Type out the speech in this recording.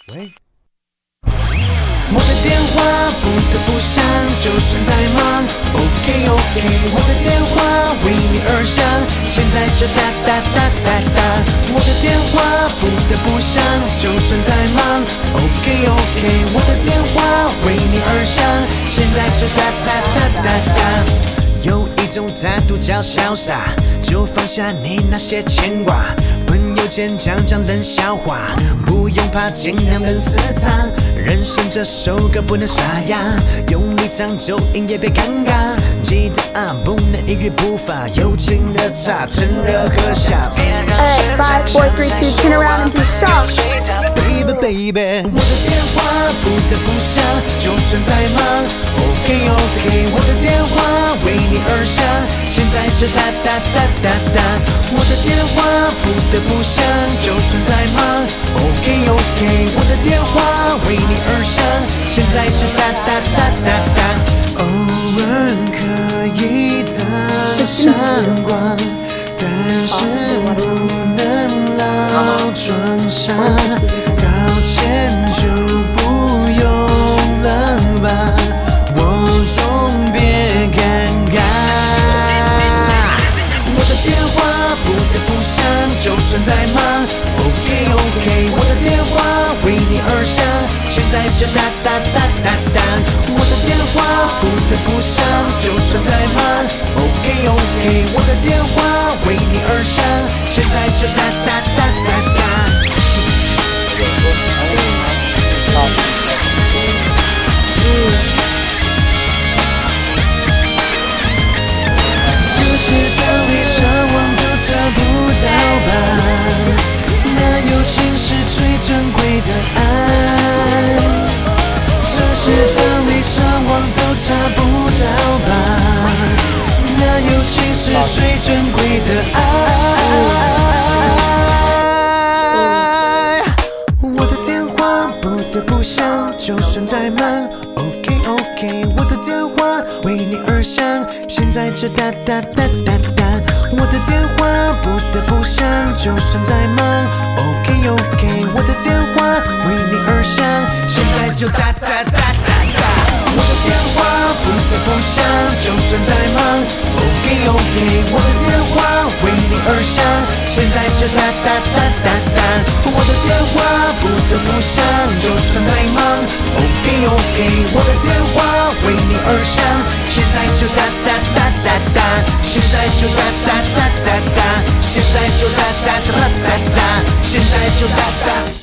喂，我的电话不得不响，就算再忙 ，OK OK， 我的电话为你而响，现在就哒哒哒哒哒。我的电话不得不响，就算再忙 ，OK OK， 我的电话为你而响，现在就哒哒哒哒哒。有一种态度叫潇洒，就放下你那些牵挂。朋友间讲讲冷笑话，不用怕，尽量冷死他。人生这首歌不能沙哑，用力唱就音也别尴尬。记得啊，不能一语不发，友情的茶趁热喝下。 Hey, 5, 4, 3, 2, turn around and be shocked. Baby baby， 我的电话不得不响，就算再忙 ，OK OK， 我的电话为你而响，现在就哒哒哒哒哒。我的电话不得不响，就算再忙 ，OK OK， 我的电话为你而响，现在就哒哒哒哒哒。偶尔可以打闪光，但是不能老装傻。道歉就不用了吧，我懂别尴尬。我的电话不得不响，就算再忙 ，OK OK， 我的电话为你而响，现在就哒哒哒哒哒。我的电话不得不响，就算再忙 ，OK OK， 我的电话为你而响，现在就哒哒哒哒哒。这些道理上网都查不到吧？那友情是最珍贵的爱。这些道理上网都查不到吧？那友情是最珍贵的爱。我的电话不得不响，就算再忙 ，OK OK， 我的电话为你而响，现在就哒哒哒哒哒。我的电话不得不响，就算再忙 ，OK OK， 我的电话为你而响，现在就哒哒哒哒哒。我的电话不得不响，就算再忙 ，OK OK， 我的电话为你而响，现在就哒哒哒哒哒。我的电话不得不响，就算再忙 ，OK OK， 我的电话为你而响，现在就哒哒哒哒哒，现在就哒哒哒哒哒，现在就哒哒哒哒哒，现在就哒哒。